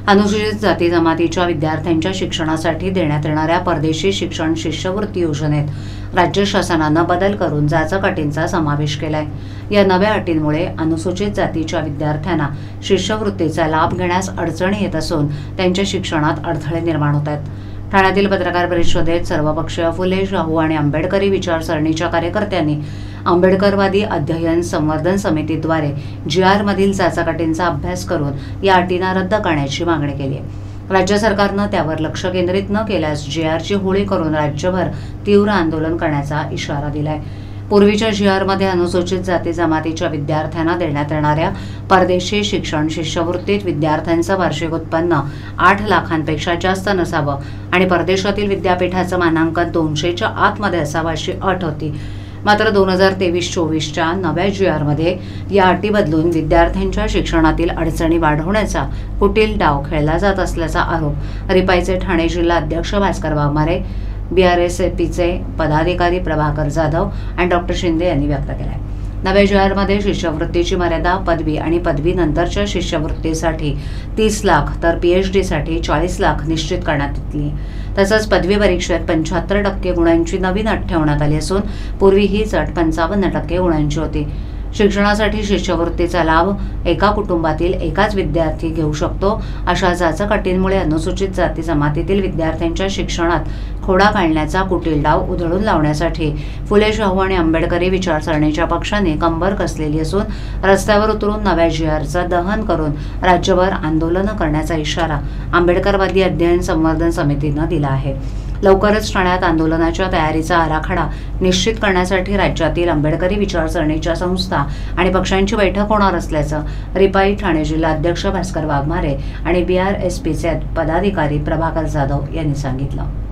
अनुसूचित जाती जमातीच्या विद्यार्थ्यांच्या शिक्षणासाठी देण्यात येणाऱ्या परदेशी शिक्षण शिष्यवृत्ती योजनेत राज्य शासनानं बदल करून जाचक अटींचा समावेश केलाय। या नव्या अटींमुळे अनुसूचित जातीच्या विद्यार्थ्यांना शिष्यवृत्तीचा लाभ घेण्यास अडचणी येत असून त्यांच्या शिक्षणात अडथळे निर्माण होत आहेत। ठाण्यातील पत्रकार परिषदेत सर्वपक्षीय फुले, शाहू आणि आंबेडकरी विचारसरणीच्या कार्यकर्त्यांनी आंबेडकरवादी अध्ययन संवर्धन समितीद्वारे GR मधील जाचक अटींचा अभ्यास करून या अटींना रद्द करण्याची मागणी केली आहे। राज्य सरकारनं त्यावर लक्ष केंद्रित न केल्यास GRची होळी करून राज्यभर तीव्र आंदोलन करण्याचा इशारा दिलाय। पूर्वीच्या GR मध्ये अनुसूचित जाती जमातीच्या विद्यार्थ्यांना देण्यात येणाऱ्या परदेशी शिक्षण शिष्यवृत्तीत विद्यार्थ्यांचं वार्षिक उत्पन्न 8 लाखांपेक्षा जास्त नसावं आणि परदेशातील विद्यापीठाचं मानांकन 200च्या आतमध्ये असावं अशी अट होती। मात्र 2023-24च्या नव्या GR मध्ये या अटी बदलून विद्यार्थ्यांच्या शिक्षणातील अडचणी वाढवण्याचा कुटील डाव खेळला जात असल्याचा आरोप रिपाईचे ठाणे जिल्हा अध्यक्ष भास्कर वाघमारे, BRSPचे पदाधिकारी प्रभाकर जाधव आणि डॉ. शिंदे यांनी व्यक्त केलाय। नव्या GR मध्ये शिष्यवृत्तीची मर्यादा पदवी आणि पदवीनंतरच्या शिष्यवृत्तीसाठी 30 लाख तर PhD साठी 40 लाख निश्चित करण्यात आली। तसंच पदवी परीक्षेत 75% गुणांची नवीन अट ठेवण्यात आली असून पूर्वी हीच अट 55% गुणांची होती। शिक्षणासाठी शिष्यवृत्तीचा लाभ एका कुटुंबातील एकाच विद्यार्थी घेऊ शकतो अशा जाचक अटींमुळे अनुसूचित जाती जमातीतील विद्यार्थ्यांच्या शिक्षणात खोडा घालण्याचा कुटील डाव उधळून लावण्यासाठी फुले, शाहू आणि आंबेडकरी विचारसरणीच्या पक्षाने कंबर कसलेली असून रस्त्यावर उतरून नव्या GRचं दहन करून राज्यभर आंदोलनं करण्याचा इशारा आंबेडकरवादी अध्ययन संवर्धन समितीनं दिला आहे। लवकरच ठाण्यात आंदोलनाच्या तयारीचा आराखडा निश्चित करण्यासाठी राज्यातील आंबेडकरी विचारसरणीच्या संस्था आणि पक्षांची बैठक होणार असल्याचं रिपाई ठाणे जिल्हा अध्यक्ष भास्कर वाघमारे आणि BRSPचे पदाधिकारी प्रभाकर जाधव यांनी सांगितलं।